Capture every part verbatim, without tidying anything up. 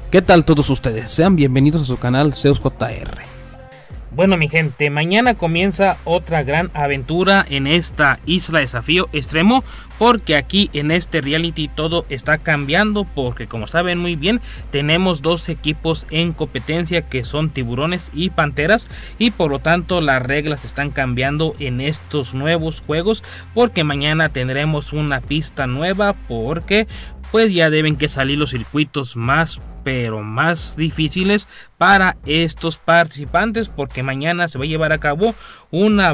¿Qué tal todos ustedes? Sean bienvenidos a su canal Zeus J R. Bueno mi gente, mañana comienza otra gran aventura en esta isla desafío extremo, porque aquí en este reality todo está cambiando, porque como saben muy bien tenemos dos equipos en competencia que son tiburones y panteras, y por lo tanto las reglas están cambiando en estos nuevos juegos, porque mañana tendremos una pista nueva, porque pues ya deben que salir los circuitos más pero más difíciles para estos participantes, porque mañana se va a llevar a cabo una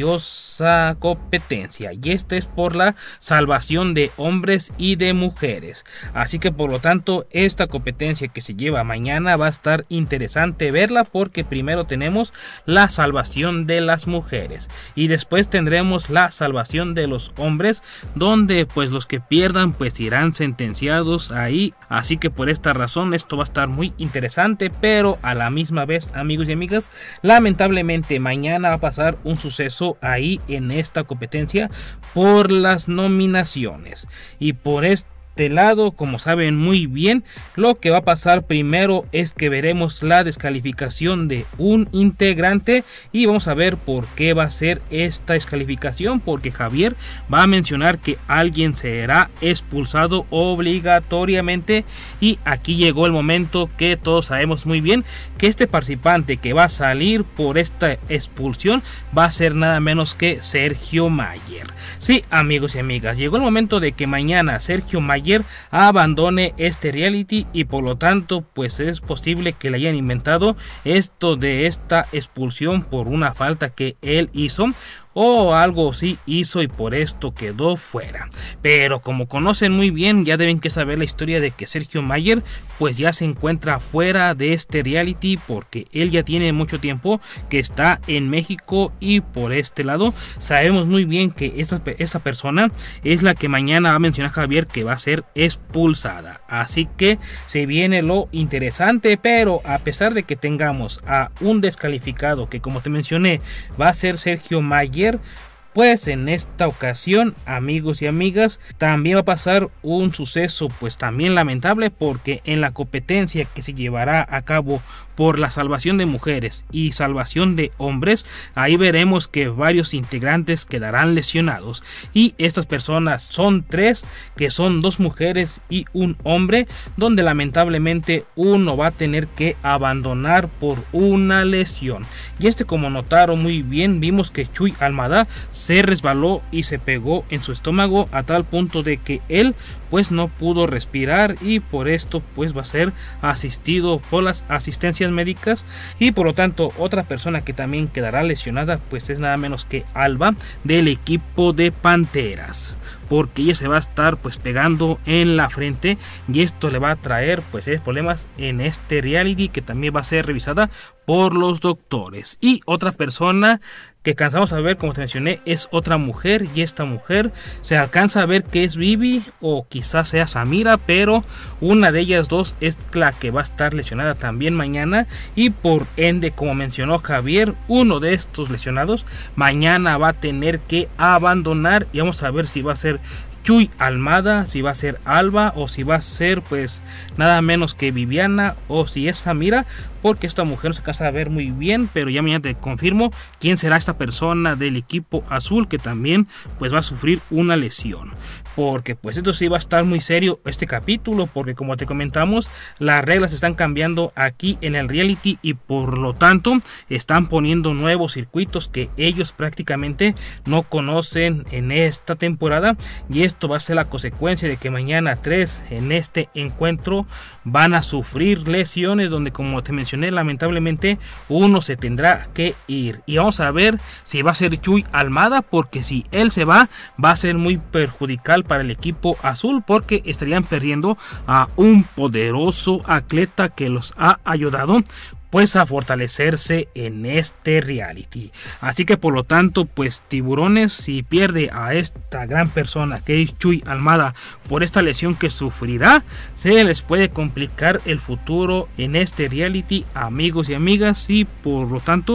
valiosa competencia, y esta es por la salvación de hombres y de mujeres. Así que por lo tanto esta competencia que se lleva mañana va a estar interesante verla, porque primero tenemos la salvación de las mujeres y después tendremos la salvación de los hombres, donde pues los que pierdan pues irán sentenciados ahí. Así que por esta razón esto va a estar muy interesante, pero a la misma vez, amigos y amigas, lamentablemente mañana va a pasar un suceso ahí en esta competencia por las nominaciones, y por esto de lado, como saben muy bien, lo que va a pasar primero es que veremos la descalificación de un integrante, y vamos a ver por qué va a ser esta descalificación, porque Javier va a mencionar que alguien será expulsado obligatoriamente, y aquí llegó el momento que todos sabemos muy bien que este participante que va a salir por esta expulsión va a ser nada menos que Sergio Mayer. Sí, amigos y amigas, llegó el momento de que mañana Sergio Mayer abandone este reality, y por lo tanto pues es posible que le hayan inventado esto de esta expulsión por una falta que él hizo o algo así hizo, y por esto quedó fuera. Pero como conocen muy bien, ya deben que saber la historia de que Sergio Mayer pues ya se encuentra fuera de este reality, porque él ya tiene mucho tiempo que está en México, y por este lado sabemos muy bien que esta, esta persona es la que mañana va a mencionar Javier que va a ser expulsada. Así que se viene lo interesante, pero a pesar de que tengamos a un descalificado que, como te mencioné, va a ser Sergio Mayer, pues en esta ocasión, amigos y amigas, también va a pasar un suceso pues también lamentable, porque en la competencia que se llevará a cabo por la salvación de mujeres y salvación de hombres, ahí veremos que varios integrantes quedarán lesionados, y estas personas son tres, que son dos mujeres y un hombre, donde lamentablemente uno va a tener que abandonar por una lesión. Y este, como notaron muy bien, vimos que Chuy Almada se resbaló y se pegó en su estómago a tal punto de que él pues no pudo respirar, y por esto pues va a ser asistido por las asistencias médicas. Y por lo tanto otra persona que también quedará lesionada pues es nada menos que Alba del equipo de Panteras, porque ella se va a estar pues pegando en la frente, y esto le va a traer pues problemas en este reality, que también va a ser revisada por los doctores. Y otra persona que alcanzamos a ver, como te mencioné, es otra mujer, y esta mujer se alcanza a ver que es Vivi o quizás sea Samira, pero una de ellas dos es la que va a estar lesionada también mañana, y por ende, como mencionó Javier, uno de estos lesionados mañana va a tener que abandonar, y vamos a ver si va a ser Chuy Almada, si va a ser Alba, o si va a ser pues nada menos que Viviana, o si es Samira, porque esta mujer no se alcanza a ver muy bien, pero ya mañana te confirmo quién será esta persona del equipo azul que también pues va a sufrir una lesión, porque pues esto sí va a estar muy serio este capítulo, porque como te comentamos las reglas están cambiando aquí en el reality, y por lo tanto están poniendo nuevos circuitos que ellos prácticamente no conocen en esta temporada, y esto va a ser la consecuencia de que mañana tres en este encuentro van a sufrir lesiones, donde como te mencioné lamentablemente uno se tendrá que ir, y vamos a ver si va a ser Chuy Almada, porque si él se va va a ser muy perjudicial para el equipo azul, porque estarían perdiendo a un poderoso atleta que los ha ayudado pues a fortalecerse en este reality. Así que por lo tanto pues Tiburones, si pierde a esta gran persona que es Chuy Almada por esta lesión que sufrirá, se les puede complicar el futuro en este reality, amigos y amigas, y por lo tanto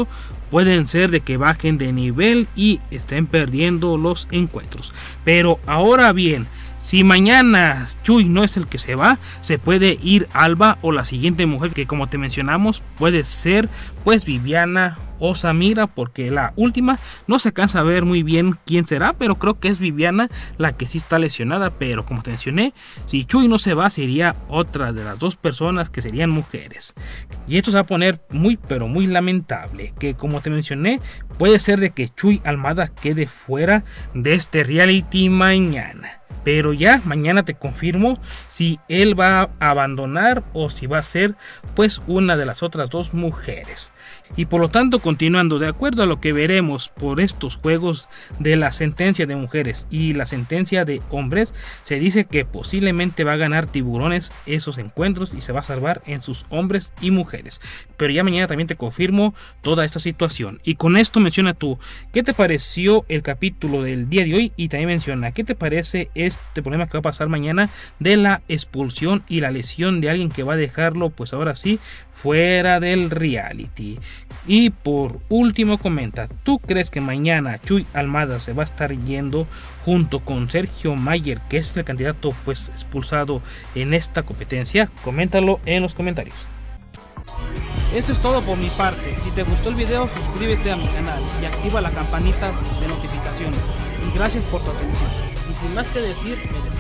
pueden ser de que bajen de nivel y estén perdiendo los encuentros. Pero ahora bien, si mañana Chuy no es el que se va, se puede ir Alba o la siguiente mujer, que como te mencionamos puede ser pues Viviana o Samira, porque la última no se cansa a ver muy bien quién será, pero creo que es Viviana la que sí está lesionada. Pero como te mencioné, si Chuy no se va, sería otra de las dos personas que serían mujeres, y esto se va a poner muy pero muy lamentable, que como te mencioné, puede ser de que Chuy Almada quede fuera de este reality mañana. Pero ya mañana te confirmo si él va a abandonar o si va a ser pues una de las otras dos mujeres. Y por lo tanto, continuando, de acuerdo a lo que veremos por estos juegos de la sentencia de mujeres y la sentencia de hombres, se dice que posiblemente va a ganar Tiburones esos encuentros y se va a salvar en sus hombres y mujeres. Pero ya mañana también te confirmo toda esta situación. Y con esto menciona tú, ¿qué te pareció el capítulo del día de hoy? Y también menciona, ¿qué te parece este problema que va a pasar mañana de la expulsión y la lesión de alguien que va a dejarlo pues ahora sí fuera del reality? Y por último comenta, ¿tú crees que mañana Chuy Almada se va a estar yendo junto con Sergio Mayer, que es el candidato pues expulsado en esta competencia? Coméntalo en los comentarios. Eso es todo por mi parte. Si te gustó el video, suscríbete a mi canal y activa la campanita de notificaciones. Y gracias por tu atención. Y sin más que decir, me despido.